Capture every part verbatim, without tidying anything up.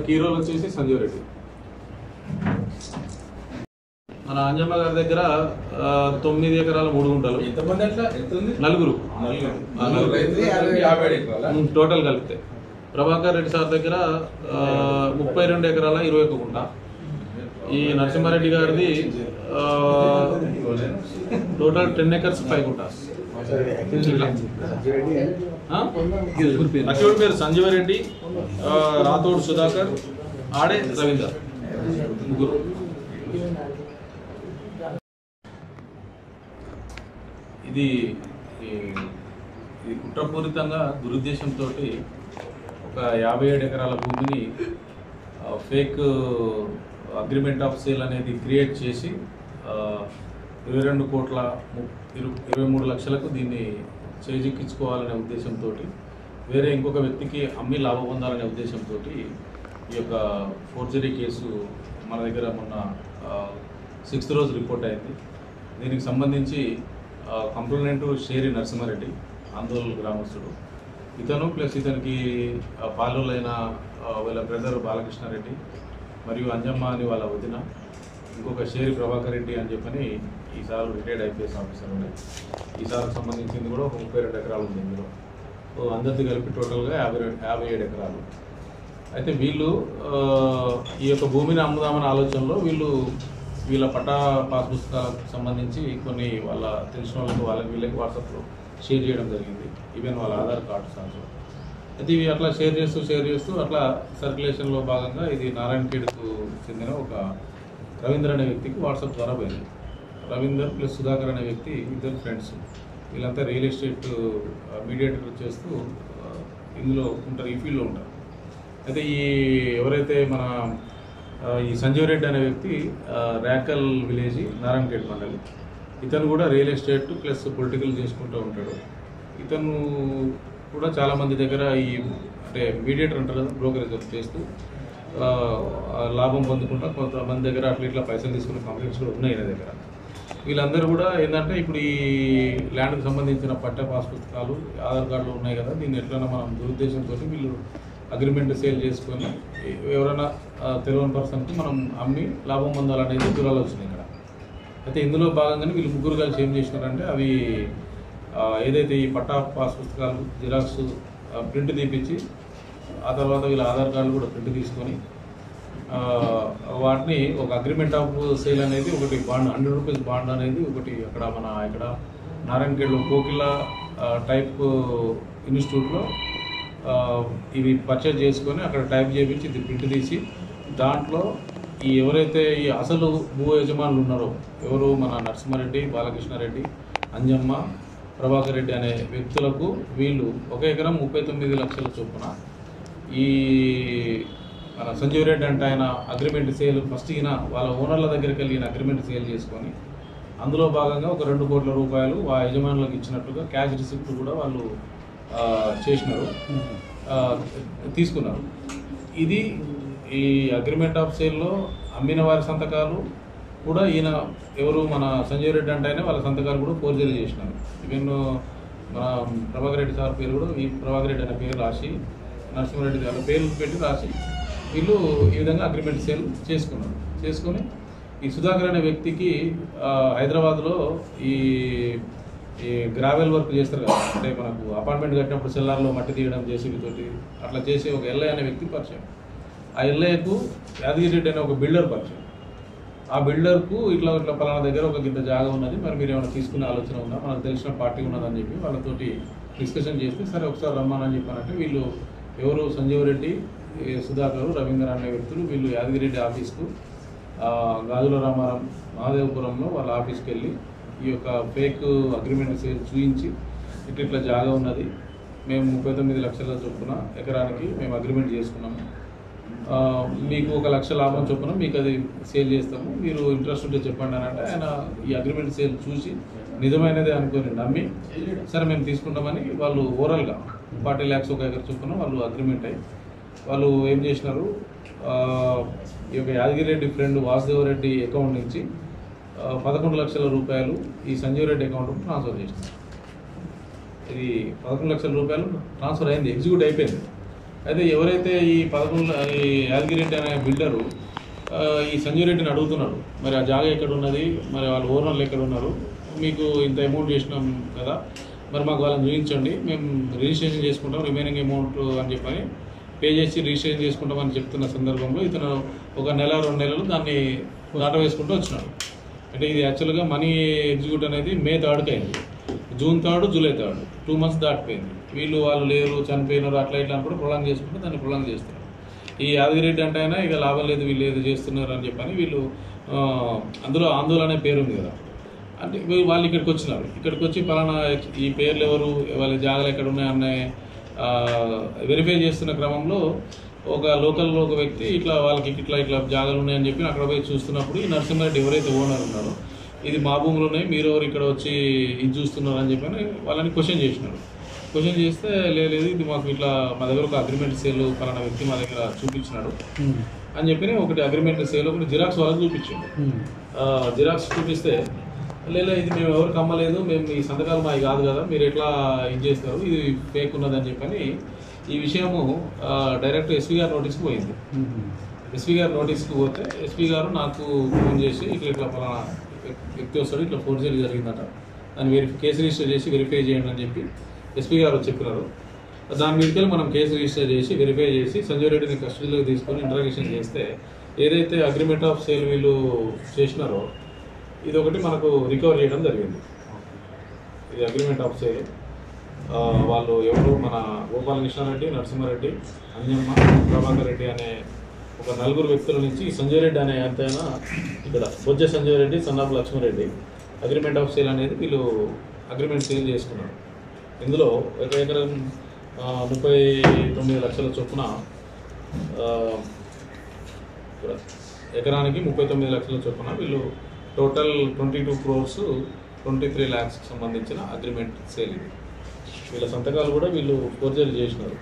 Key role వచ్చేసి సంజీవ్ రెడ్డి. మన అంజమ్మ గారి దగ్గర తొమ్మిది ఎకరాల మూడు గుంటలు, నలుగురు టోటల్ కలిపితే. ప్రభాకర్ రెడ్డి సార్ దగ్గర ముప్పై రెండు ఎకరాల ఇరవై ఒక గుంట. ఈ నరసింహారెడ్డి గారిది total ten acres five guntas. నక్షుడి పేరు సంజీవ్ రెడ్డి, రాథోడ్ సుధాకర్, ఆడే రవీందర్, ముగ్గురు. ఇది ఇది కుట్రపూరితంగా దురుద్దేశంతో ఒక యాభై ఏడు ఎకరాల భూమిని ఫేక్ అగ్రిమెంట్ ఆఫ్ సేల్ అనేది క్రియేట్ చేసి ఇరవై రెండు కోట్ల ఇరవై మూడు లక్షలకు దీన్ని చేజిక్కించుకోవాలనే ఉద్దేశంతో, వేరే ఇంకొక వ్యక్తికి అమ్మి లాభం పొందాలనే ఉద్దేశంతో ఈ యొక్క ఫోర్జరీ కేసు మన దగ్గర మొన్న సిక్స్త్ రోజు రిపోర్ట్ అయింది. దీనికి సంబంధించి కంప్లైంట్ షేరి నరసింహారెడ్డి, ఆందోళన గ్రామస్తుడు. ఇతను ప్లస్ ఇతనికి పాలులైన వాళ్ళ బ్రదర్ బాలకృష్ణారెడ్డి మరియు అంజమ్మ అని వాళ్ళ వదిన, ఇంకొక షేరి ప్రభాకర్ రెడ్డి అని చెప్పని ఈసారి రిటైర్డ్ ఐపీఎస్ ఆఫీసర్ ఉండే. ఈసారికి సంబంధించింది కూడా ఒక ముప్పై రెండు ఎకరాలు ఉంది ఇందులో. సో అందరిది కలిపి టోటల్గా యాభై యాభై ఏడు ఎకరాలు. అయితే వీళ్ళు ఈ యొక్క భూమిని అమ్ముదామనే ఆలోచనలో వీళ్ళు వీళ్ళ పట్టా పాస్ పుస్తకాలకు సంబంధించి కొన్ని వాళ్ళ తెలిసిన వాళ్ళకి వాళ్ళకి వీళ్ళకి వాట్సాప్లో షేర్ చేయడం జరిగింది, ఈవెన్ వాళ్ళ ఆధార్ కార్డు సాంగ్స్. అయితే ఇవి అట్లా షేర్ చేస్తూ షేర్ చేస్తూ అట్లా సర్క్యులేషన్లో భాగంగా ఇది నారాయణఖేడ్కు చెందిన ఒక రవీందర్ అనే వ్యక్తికి వాట్సాప్ ద్వారా పోయింది. రవీందర్ ప్లస్ సుధాకర్ అనే వ్యక్తి ఇద్దరు ఫ్రెండ్స్. వీళ్ళంతా రియల్ ఎస్టేట్ మీడియేటర్ చేస్తూ ఇందులో ఉంటారు, ఈ ఫీల్డ్లో ఉంటారు. అయితే ఈ ఎవరైతే మన ఈ సంజీవ్ రెడ్డి అనే వ్యక్తి ర్యాకల్ విలేజ్ నారాయణఖేడ్ మండలి, ఇతను కూడా రియల్ ఎస్టేట్ ప్లస్ పొలిటికల్ చేసుకుంటూ ఉంటాడు. ఇతను కూడా చాలామంది దగ్గర ఈ అంటే మీడియేటర్ అంటారు కదా, బ్రోకరేజ్ చేస్తూ లాభం పొందుకుంటా కొంతమంది దగ్గర అట్లా ఇట్లా పైసలు తీసుకునే కంప్లైంట్స్ కూడా ఉన్నాయి ఈయన దగ్గర. వీళ్ళందరూ కూడా ఏంటంటే ఇప్పుడు ఈ ల్యాండ్కి సంబంధించిన పట్టా పాస్ పుస్తకాలు ఆధార్ కార్డులు ఉన్నాయి కదా, దీన్ని ఎట్లైనా మనం దురుద్దేశంతో వీళ్ళు అగ్రిమెంట్ సేల్ చేసుకొని ఎవరైనా తెలియని పర్సన్కి మనం అమ్మి లాభం పొందాలనేది దురాలోచన ఇక్కడ. అయితే ఇందులో భాగంగానే వీళ్ళు ముగ్గురు కలిసి ఏం చేసినారంటే అవి ఏదైతే ఈ పట్టా పాస్ పుస్తకాలు జిరాక్స్ ప్రింట్ తీపించి ఆ తర్వాత వీళ్ళ ఆధార్ కార్డులు కూడా ప్రింట్ తీసుకొని వాటిని ఒక అగ్రిమెంట్ ఆఫ్ సేల్ అనేది ఒకటి బాండ్ హండ్రెడ్ రూపీస్ బాండ్ అనేది ఒకటి అక్కడ మన ఇక్కడ నారాయణఖేడ్లో కోకిలా టైప్ ఇన్స్టిట్యూట్లో ఇవి పర్చేజ్ చేసుకొని అక్కడ టైప్ చేయించి ఇది ప్రింట్ తీసి దాంట్లో ఈ ఎవరైతే ఈ అసలు భూ యజమానులు ఉన్నారో ఎవరు మన నరసింహారెడ్డి, బాలకృష్ణారెడ్డి, అంజమ్మ, ప్రభాకర్ రెడ్డి అనే వ్యక్తులకు వీళ్ళు ఒక ఎకరం ముప్పై తొమ్మిది లక్షల చొప్పున ఈ మన సంజీవ్ రెడ్డి అంటే ఆయన అగ్రిమెంట్ సేల్ ఫస్ట్ ఈయన వాళ్ళ ఓనర్ల దగ్గరికి వెళ్ళి ఈయన అగ్రిమెంట్ సేల్ చేసుకొని అందులో భాగంగా ఒక రెండు కోట్ల రూపాయలు ఆ యజమానులకు ఇచ్చినట్టుగా క్యాష్ రిసిప్ట్ కూడా వాళ్ళు చేసినారు, తీసుకున్నారు. ఇది ఈ అగ్రిమెంట్ ఆఫ్ సేల్లో అమ్మిన వారి సంతకాలు కూడా ఈయన ఎవరు మన సంజీవ్ రెడ్డి అంటే ఆయన వాళ్ళ సంతకాలు కూడా ఫోర్జరీ చేసినారు. ఈవెన్ మన ప్రభాకర్ రెడ్డి సార్ పేరు కూడా ఈ ప్రభాకర్ రెడ్డి అనే పేరు రాసి నరసింహారెడ్డి గారి పేర్లు పెట్టి రాసి వీళ్ళు ఈ విధంగా అగ్రిమెంట్ సేల్ చేసుకున్నారు. చేసుకొని ఈ సుధాకర్ అనే వ్యక్తికి హైదరాబాద్లో ఈ ఈ గ్రావెల్ వర్క్ చేస్తారు కదా, అంటే మనకు అపార్ట్మెంట్ కట్టినప్పుడు సెల్లార్లో మట్టి తీయడం జేసీబీతోటి అట్లా చేసే ఒక ఎల్ఐ అనే వ్యక్తి పరిచయం. ఆ ఎల్ఐకు యాదగిరి రెడ్డి అనే ఒక బిల్డర్ పరిచయం. ఆ బిల్డర్కు ఇట్లా ఇట్లా పలానా దగ్గర ఒక గింత జాగా ఉన్నది, మరి మీరు ఏమైనా తీసుకునే ఆలోచన ఉందా, మనకు తెలిసిన పార్టీ ఉన్నదని చెప్పి వాళ్ళతోటి డిస్కషన్ చేస్తే సరే ఒకసారి రమ్మని చెప్పానంటే వీళ్ళు ఎవరు సంజీవ్ రెడ్డి, సుధాకర్, రవీంద్ర అనే వ్యక్తులు వీళ్ళు యాదగిరెడ్డి ఆఫీస్కు గాజుల రామారం మహాదేవపురంలో వాళ్ళ ఆఫీస్కి వెళ్ళి ఈ యొక్క ఫేక్ అగ్రిమెంట్ సేల్ చూపించి ఇట్లా ఇట్లా జాగా ఉన్నది, మేము ముప్పై తొమ్మిది లక్షల చొప్పున ఎకరానికి మేము అగ్రిమెంట్ చేసుకున్నాము, మీకు ఒక లక్ష లాభం చొప్పున మీకు అది సేల్ చేస్తాము, మీరు ఇంట్రెస్ట్ ఉంటే చెప్పండి అని అంటే ఆయన ఈ అగ్రిమెంట్ సేల్ చూసి నిజమైనదే అనుకొని నమ్మి సరే మేము తీసుకుంటామని వాళ్ళు ఓవరాల్గా ఫార్టీ ల్యాక్స్ ఒక ఎకర చొప్పున వాళ్ళు అగ్రిమెంట్ అయ్యి వాళ్ళు ఏం చేసినారు, ఈ యొక్క యాదగిరెడ్డి ఫ్రెండ్ వాసుదేవరెడ్డి అకౌంట్ నుంచి పదకొండు లక్షల రూపాయలు ఈ సంజీవ్ రెడ్డి అకౌంట్కి ట్రాన్స్ఫర్ చేసినారు. ఇది పదకొండు లక్షల రూపాయలు ట్రాన్స్ఫర్ అయింది, ఎగ్జిక్యూట్ అయిపోయింది. అయితే ఎవరైతే ఈ పదకొండు ఈ యాదగిరి రెడ్డి అనే బిల్డరు ఈ సంజయ్ రెడ్డిని అడుగుతున్నాడు, మరి ఆ జాగా ఎక్కడ ఉన్నది, మరి వాళ్ళ ఓనర్లు ఎక్కడ ఉన్నారు, మీకు ఇంత అమౌంట్ చేసినాం కదా, మరి మాకు వాళ్ళని చూపించండి, మేము రిజిస్ట్రేషన్ చేసుకుంటాం రిమైనింగ్ అమౌంట్ అని చెప్పని పే చేసి రిజిస్ట్రేషన్ చేసుకుంటామని చెప్తున్న సందర్భంలో ఇతను ఒక నెల రెండు నెలలు దాన్ని దాట వేసుకుంటూ వచ్చినాడు. అంటే ఇది యాక్చువల్గా మనీ ఎగ్జిక్యూట్ అనేది మే థర్డ్కి అయింది, June third July third two months దాటిపోయింది. వీళ్ళు వాళ్ళు లేరు చనిపోయినారు అట్లా ఇట్లా కూడా ప్రొలాంగ్ చేసుకుంటే దాన్ని ప్రొలాంగ్ చేస్తున్నారు. ఈ యాదగిరెడ్డి అంటే అయినా ఇక లాభం లేదు వీళ్ళు ఏదో చేస్తున్నారు అని చెప్పని వీళ్ళు అందులో ఆందోళన అనే పేరు ఉంది కదా, అంటే వాళ్ళు ఇక్కడికి వచ్చినారు. ఇక్కడికి వచ్చి పలానా ఈ పేర్లు ఎవరు, వాళ్ళ జాగాలు ఎక్కడ ఉన్నాయన్న వెరిఫై చేస్తున్న క్రమంలో ఒక లోకల్లో ఒక వ్యక్తి ఇట్లా వాళ్ళకి ఇట్లా ఇట్లా జాగాలు ఉన్నాయని చెప్పి అక్కడ పోయి చూస్తున్నప్పుడు ఈ నరసింహారెడ్డి ఎవరైతే ఓనర్ ఉన్నారో ఇది మా భూములు ఉన్నాయి, మీరు ఎవరు ఇక్కడ వచ్చి ఇది చూస్తున్నారు అని చెప్పని వాళ్ళని క్వశ్చన్ చేసినారు. క్వశ్చన్ చేస్తే లేదు ఇది మాకు ఇట్లా మా దగ్గర ఒక అగ్రిమెంట్ సేల్ పలానా వ్యక్తి మా దగ్గర చూపించినాడు అని చెప్పి ఒకటి అగ్రిమెంట్ సేల్ ఒకటి జిరాక్స్ వాళ్ళకి చూపించాడు. జిరాక్స్ చూపిస్తే లేదా ఇది మేము ఎవరికి అమ్మలేదు, మేము ఈ సంతకాలు మాది కాదు కదా, మీరు ఎట్లా ఇది చేస్తారు, ఇది ఫేక్ ఉన్నదని చెప్పని ఈ విషయము డైరెక్ట్ ఎస్పీ గారి నోటీస్కి పోయింది. ఎస్పీ గారి నోటీస్కి పోతే ఎస్పీ గారు నాకు ఫోన్ చేసి ఇట్లా ఇట్లా పలానా వ్యక్తి వస్తాడు, ఇట్లా ఫోర్జరీ జరిగిందట, దాన్ని వెరిఫై కేసు రిజిస్టర్ చేసి వెరిఫై చేయండి అని చెప్పి ఎస్పీ గారు చెప్పినారు. దాని మీదకి మనం కేసు రిజిస్టర్ చేసి వెరిఫై చేసి సంజయ్ రెడ్డిని కస్టడీలోకి తీసుకొని ఇంటరాగేషన్ చేస్తే ఏదైతే అగ్రిమెంట్ ఆఫ్ సేల్ వీళ్ళు చేసినారో ఇది ఒకటి మనకు రికవర్ చేయడం జరిగింది. ఇది అగ్రిమెంట్ ఆఫ్ సేల్ వాళ్ళు ఎవరు మన గోపాలకృష్ణారెడ్డి, నరసింహారెడ్డి, అంజమ్మ, ప్రభాకర్ రెడ్డి అనే ఒక నలుగురు వ్యక్తుల నుంచి సంజయ్ రెడ్డి అనే అంతైనా ఇక్కడ బొజ్జ Sanjay Reddy, సన్నాపు Lakshma Reddy agreement of sale అనేది వీళ్ళు అగ్రిమెంట్ సేల్ చేసుకున్నారు. ఇందులో ఒక ఎకరం ముప్పై తొమ్మిది లక్షల చొప్పున ఎకరానికి ముప్పై తొమ్మిది లక్షల చొప్పున వీళ్ళు total twenty two crores twenty three ల్యాక్స్కి సంబంధించిన అగ్రిమెంట్ సేల్ ఇది. వీళ్ళ సంతకాలు కూడా వీళ్ళు ఫోర్జరీ చేసినారు.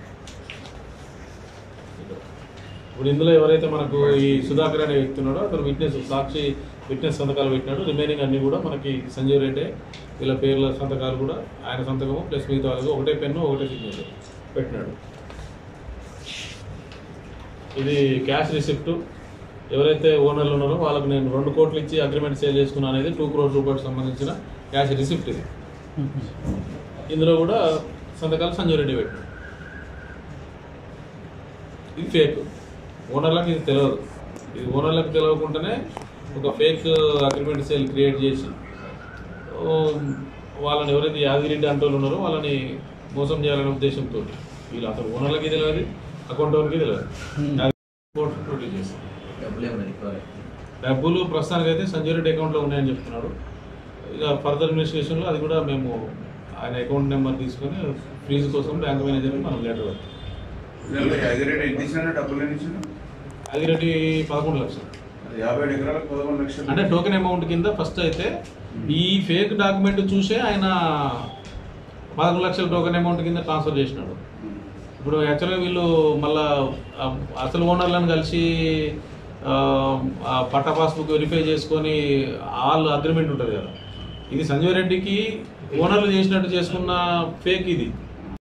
ఇప్పుడు ఇందులో ఎవరైతే మనకు ఈ సుధాకర్ అనే వ్యక్తి ఉన్నాడో అతను విట్నెస్ సాక్షి విట్నెస్ సంతకాలు పెట్టినాడు. రిమైనింగ్ అన్నీ కూడా మనకి సంజయ్ రెడ్డి వీళ్ళ పేర్ల సంతకాలు కూడా ఆయన సంతకము ప్లస్ మిగతా వాళ్ళకు ఒకటే పెన్ను ఒకటే సిగ్నేచర్ పెట్టినాడు. ఇది క్యాష్ రిసిప్ట్. ఎవరైతే ఓనర్లు ఉన్నారో వాళ్ళకి నేను రెండు కోట్లు ఇచ్చి అగ్రిమెంట్ సేల్ చేసుకున్నా అనేది టూ క్రోర్ రూపాయలకు సంబంధించిన క్యాష్ రిసిప్ట్ ఇది. ఇందులో కూడా సంతకాలు సంజయ్ రెడ్డి పెట్టాడు. ఇది ఫేక్. ఓనర్లకు ఇది తెలియదు. ఇది ఓనర్లకు తెలియకుండానే ఒక ఫేక్ అగ్రిమెంట్ సేల్ క్రియేట్ చేసి వాళ్ళని ఎవరైతే యాదగిరెడ్డి అంటే ఉన్నారో వాళ్ళని మోసం చేయాలనే ఉద్దేశంతో వీళ్ళు అసలు ఓనర్లకి తెలియదు, అకౌంట్ ఓనర్కి తెలియదు. డబ్బులు ప్రస్తుతానికి అయితే సంజయ్ రెడ్డి అకౌంట్లో ఉన్నాయని చెప్తున్నాడు. ఇక ఫర్దర్ ఇన్వెస్టిగేషన్లో అది కూడా మేము ఆయన అకౌంట్ నెంబర్ తీసుకొని ఫీజు కోసం బ్యాంక్ మేనేజర్కి మనం లెటర్ పెట్టాం. యాదగిరెడ్డి పదకొండు లక్షలు యాభై ఎకరాలకు పదకొండు లక్షలు అంటే టోకెన్ అమౌంట్ కింద ఫస్ట్ అయితే ఈ ఫేక్ డాక్యుమెంట్ చూసే ఆయన పదకొండు లక్షల టోకెన్ అమౌంట్ కింద ట్రాన్స్ఫర్ చేసినాడు. ఇప్పుడు యాక్చువల్గా వీళ్ళు మళ్ళా అసలు ఓనర్లను కలిసి పట్టా పాస్బుక్ వెరిఫై చేసుకొని ఆల్ అగ్రిమెంట్ ఉంటుంది కదా, ఇది సంజయ్ రెడ్డికి ఓనర్లు చేసినట్టు చేసుకున్న ఫేక్ ఇది.